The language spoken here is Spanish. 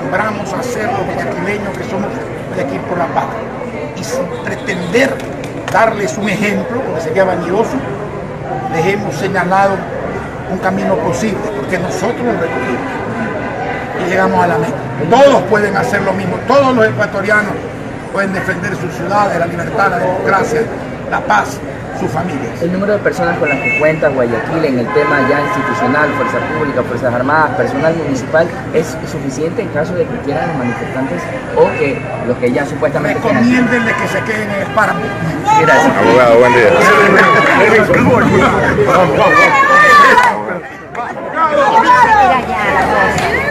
acostumbramos a ser los guayaquileños que somos de aquí por la patria. Y sin pretender darles un ejemplo, porque sería vanidoso, les hemos señalado un camino posible, porque nosotros lo recorrimos y llegamos a la meta. Todos pueden hacer lo mismo, todos los ecuatorianos pueden defender sus ciudades, la libertad, la democracia, la paz, sus familias. El número de personas con las que cuenta Guayaquil en el tema ya institucional, fuerza pública, fuerzas armadas, personal municipal, ¿es suficiente en caso de que quieran los manifestantes o que los que ya supuestamente quieran? Recomiéndenle que se queden en el páramo. Gracias. Abogado, buen día.